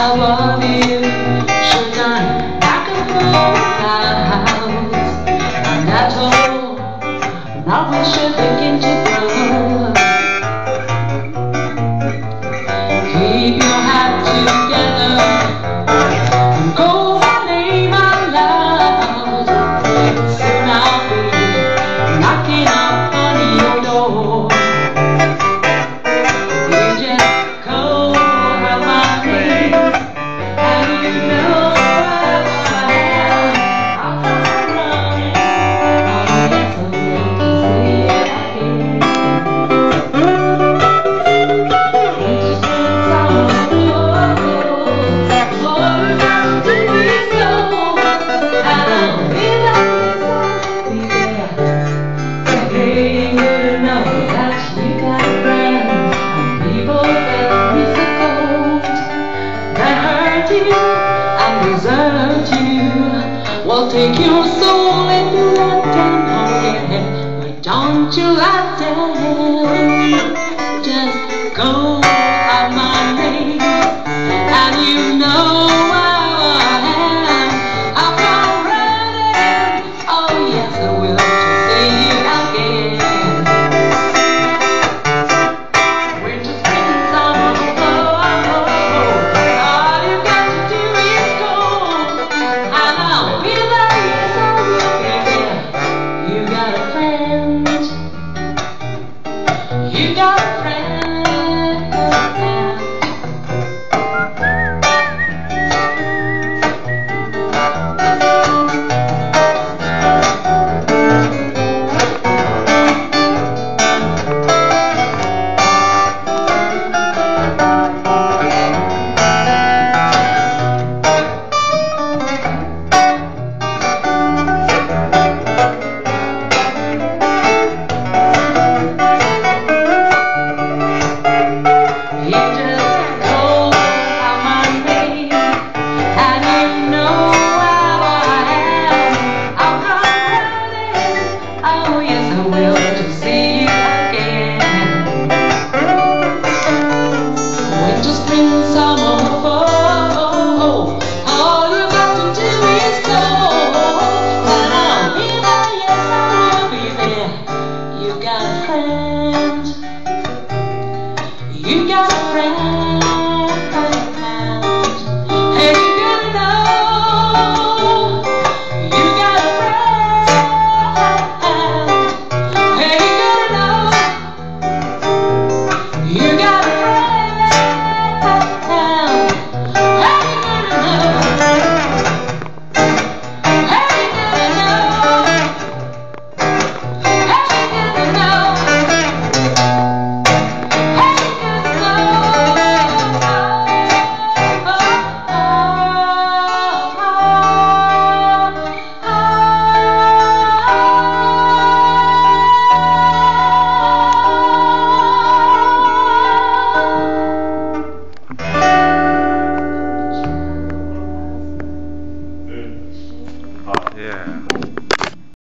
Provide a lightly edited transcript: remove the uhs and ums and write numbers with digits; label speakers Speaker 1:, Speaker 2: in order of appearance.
Speaker 1: I love you, should I back and forth house? And I told, now we should begin to grow. Keep your head together and go my name out loud. Soon I'll be knocking on your door. You just call out my name, and you know where I am. I'll come running. Oh yes, I want to see you again. It's just Lord, not to be so. I'll be there. Hey, you know that you got friends and people that be so cold, that hurt you and desert you. Well, take your soul and let them hold it. Why don't you let them just go out my name? And you know